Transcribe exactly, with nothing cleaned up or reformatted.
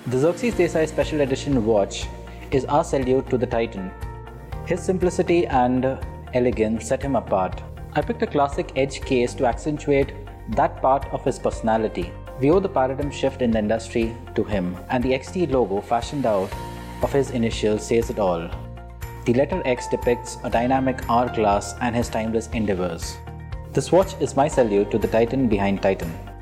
The Xerxes Desai Special Edition watch is our salute to the Titan. His simplicity and elegance set him apart. I picked a classic edge case to accentuate that part of his personality. We owe the paradigm shift in the industry to him, and the X T logo fashioned out of his initials says it all. The letter X depicts a dynamic hourglass and his timeless endeavors. This watch is my salute to the Titan behind Titan.